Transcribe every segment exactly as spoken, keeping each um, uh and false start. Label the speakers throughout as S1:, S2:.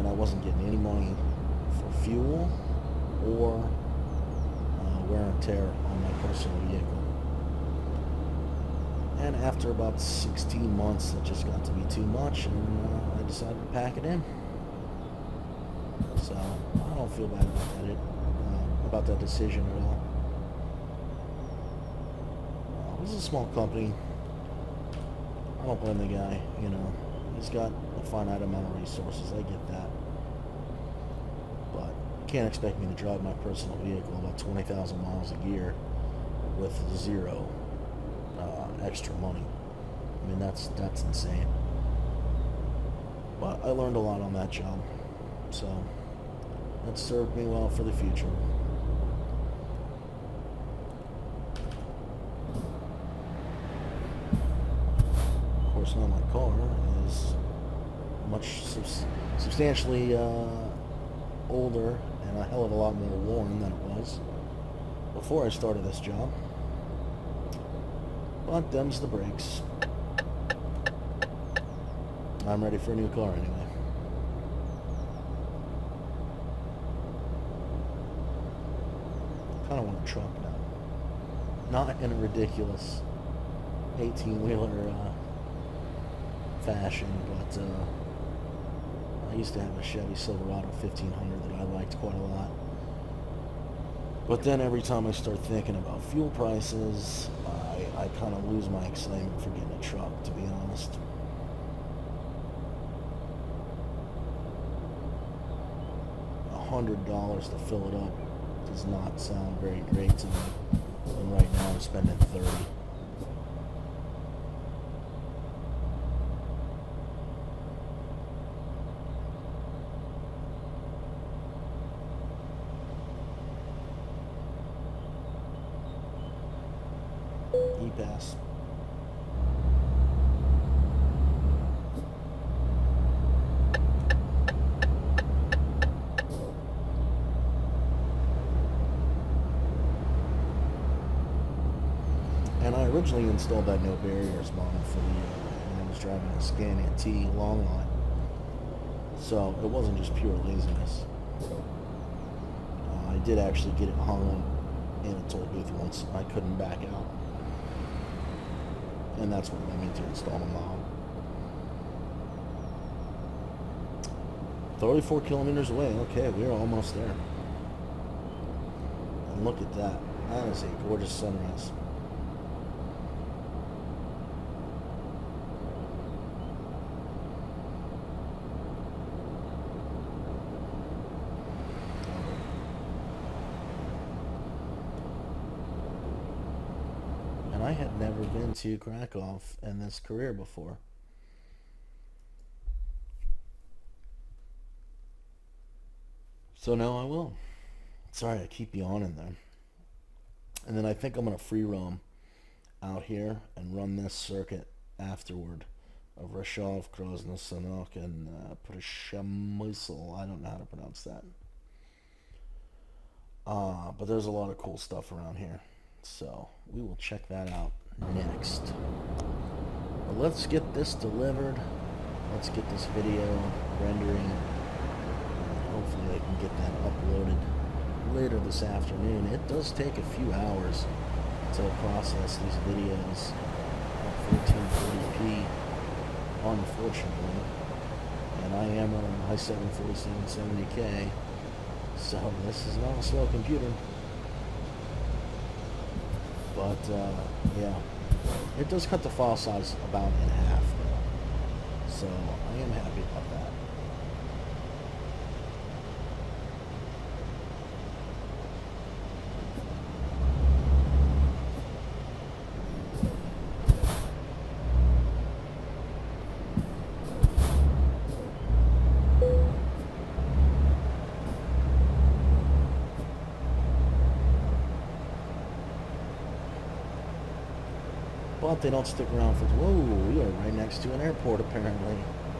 S1: and I wasn't getting any money for fuel or uh, wear and tear on my personal vehicle. And after about sixteen months, it just got to be too much, and uh, I decided to pack it in. So I don't feel bad about that, uh, about that decision at all. Uh, this is a small company. I don't blame the guy, you know. He's got a finite amount of resources, I get that. But you can't expect me to drive my personal vehicle about twenty thousand miles a year with zero uh, extra money. I mean, that's, that's insane. But I learned a lot on that job, so that served me well for the future. Of course, now my car is much subs substantially uh, older and a hell of a lot more worn than it was before I started this job. But them's the brakes. I'm ready for a new car anyway. I kind of want a truck now. Not in a ridiculous eighteen-wheeler uh, fashion, but uh, I used to have a Chevy Silverado fifteen hundred that I liked quite a lot. But then every time I start thinking about fuel prices, I, I kind of lose my excitement for getting a truck, to be honest. one hundred dollars to fill it up does not sound very great to me. And right now I'm spending thirty dollars. E-Pass. And I originally installed that no barriers mod for the uh, when I was driving a Scania T long line. So it wasn't just pure laziness. Uh, I did actually get it hung in a toll booth once. I couldn't back out. And that's what led me to install the mod. thirty-four kilometers away. Okay, we're almost there. And look at that. That is a gorgeous sunrise. I had never been to Krakow in this career before. So now I will. Sorry, I keep yawning there. And then I think I'm going to free roam out here and run this circuit afterward of Rashov, Krosno, Sanok, and uh, Prishamysl. I don't know how to pronounce that. Uh, but there's a lot of cool stuff around here. So we will check that out next. But let's get this delivered. Let's get this video rendering. And hopefully I can get that uploaded later this afternoon. It does take a few hours to process these videos at fourteen forty p, unfortunately. And I am on an i seven forty-seven seventy K, so this is not a slow computer. But, uh, yeah, it does cut the file size about in half, though. So, I am happy about that. But they don't stick around for, whoa, we are right next to an airport apparently.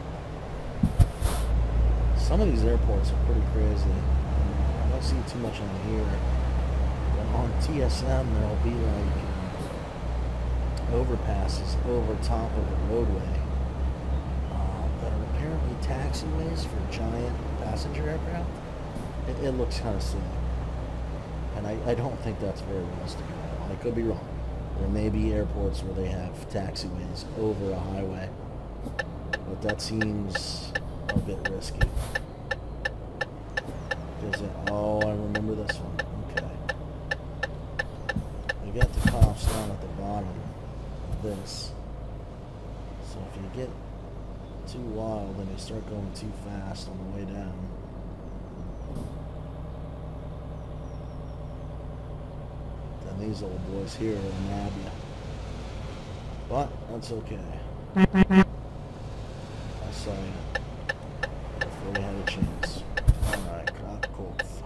S1: Some of these airports are pretty crazy. I don't see too much on here. But on T S M there'll be like overpasses over top of the roadway uh, that are apparently taxiways for giant passenger aircraft. It, it looks kind of silly. And I, I don't think that's very realistic at all. I could be wrong. There may be airports where they have taxiways over a highway. But that seems a bit risky. Is it? Oh, I remember this one. Okay. You got the cops down at the bottom of this. So if you get too wild and you start going too fast on the way down, then these old boys here will nab you. But that's okay. I saw you before you had a chance. Alright, Krakow.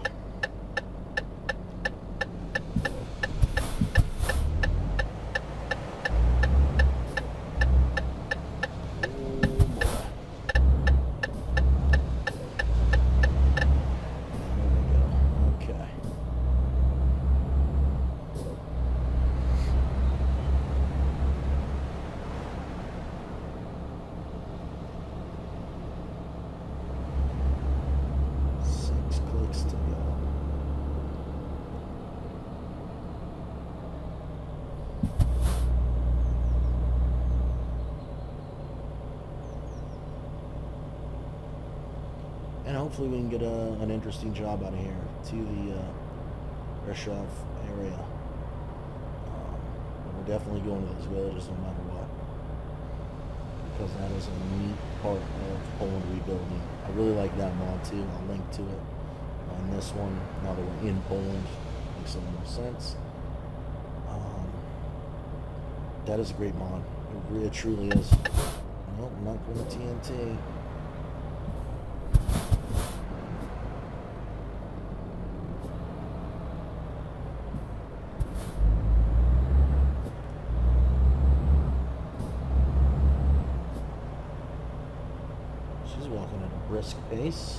S1: And hopefully we can get a, an interesting job out of here to the uh, Krakow area. Um, we're definitely going to those villages no matter what, because that is a neat part of Poland rebuilding. I really like that mod too. I'll link to it on this one. Now that we're in Poland, makes a little more sense. Um, that is a great mod. It, really, it truly is. Nope, I'm not going to T N T. She's walking at a brisk pace.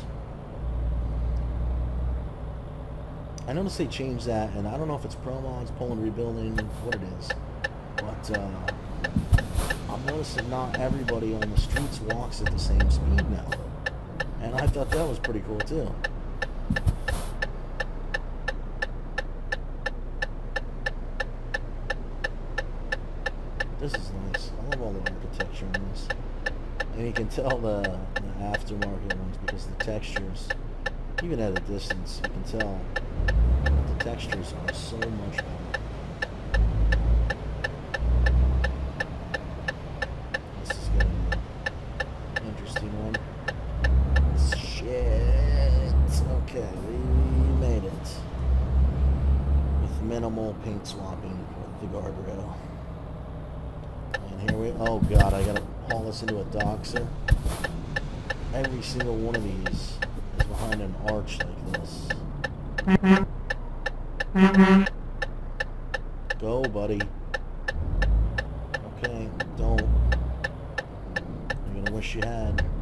S1: I noticed they changed that, and I don't know if it's Pro Mods, Poland Rebuilding, what it is. But uh, I'm noticing not everybody on the streets walks at the same speed now. And I thought that was pretty cool too. This is nice. I love all the architecture in this. And you can tell the, the aftermarket ones because the textures, even at a distance, you can tell the textures are so much better. This is going to be an interesting one. Shit. Okay, we made it. With minimal paint swapping with the guardrail. And here we, oh god, I gotta haul this into a Dachser. Every single one of these is behind an arch like this. Go, buddy. Okay, don't. You're gonna wish you had.